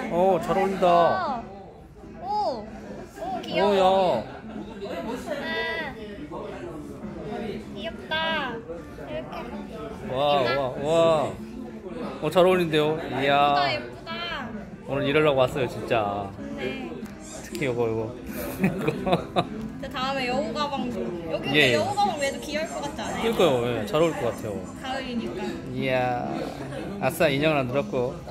잘 어울린다. 오, 귀여워. 야. 귀엽다. 이렇게. 와. 잘 어울린대요. 예쁘다, 이야. 예쁘다. 오늘 이러려고 왔어요, 진짜. 좋네. 특히 이거. 근데 다음에 여우 가방도. 여기 근데 예. 여우 가방 왜도 귀여울 것 같지 않아요? 그러니까요. 예, 잘 어울릴 것 같아요. 가을이니까. 이야. 아싸, 인형을 안 들었고.